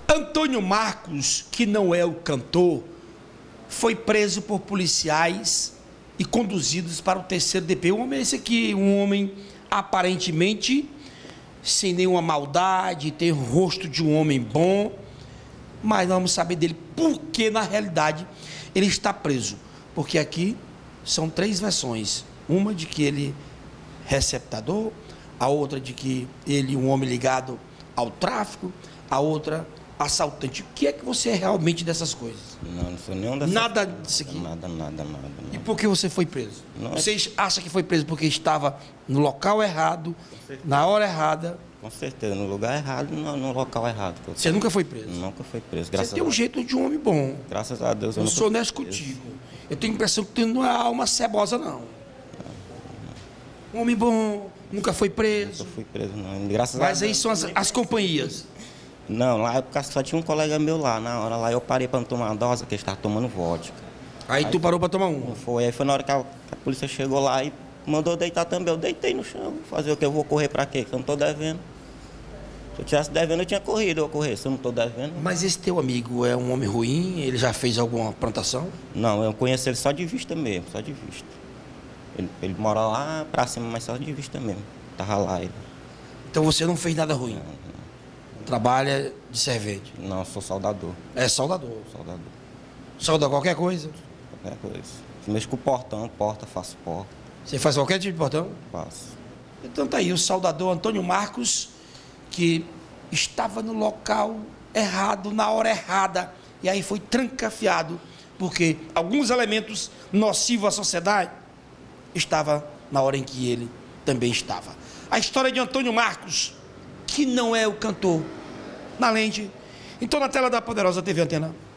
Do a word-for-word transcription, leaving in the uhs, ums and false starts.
Antônio Marcos, que não é o cantor, foi preso por policiais e conduzidos para o terceiro D P. Um homem esse aqui, um homem aparentemente sem nenhuma maldade, tem o rosto de um homem bom, mas vamos saber dele porque, na realidade, ele está preso. Porque aqui são três versões. Uma de que ele é receptador, a outra de que ele é um homem ligado ao tráfico, a outra assaltante. O que é que você é realmente dessas coisas? Não, não sou nenhum dessas Nada coisas. disso aqui? Nada, nada, nada, nada. E por que você foi preso? Não, Você acha que foi preso porque estava no local errado, na hora errada? Com certeza, no lugar errado, no, no local errado. Você nunca foi preso? Nunca foi preso, Você graças tem um a jeito de um homem bom. Graças a Deus eu Eu nunca sou fui honesto preso. contigo. Eu tenho a impressão que tu não é alma cebosa, não. Um homem bom, nunca foi preso. Nunca fui preso, não. Graças a Mas aí Deus. são as, as companhias. Não, lá só tinha um colega meu lá. Na hora lá eu parei para tomar uma dose, que ele estava tomando vodka. Aí, tu parou para tomar um. Foi, aí foi na hora que a, que a polícia chegou lá e mandou deitar também. Eu deitei no chão. Fazer o que? Eu vou correr para quê? Que eu não estou devendo. Se eu tivesse devendo, eu tinha corrido, eu ia correr. Se eu não estou devendo... Mas esse teu amigo é um homem ruim? Ele já fez alguma plantação? Não, eu conheço ele só de vista mesmo, só de vista. Ele, ele mora lá pra cima, mas só de vista mesmo. Tava lá ele. Então você não fez nada ruim? Não, não. Trabalha de servente? Não, eu sou soldador. É soldador. Soldador. Solda qualquer coisa? Qualquer coisa. Mexo com o portão, porta, faço porta. Você faz qualquer tipo de portão? Faço. Então tá aí o soldador Antônio Marcos, que estava no local errado, na hora errada, e aí foi trancafiado, porque alguns elementos nocivos à sociedade estavam na hora em que ele também estava. A história de Antônio Marcos, que não é o cantor, na lente. Então na tela da Poderosa T V Antena.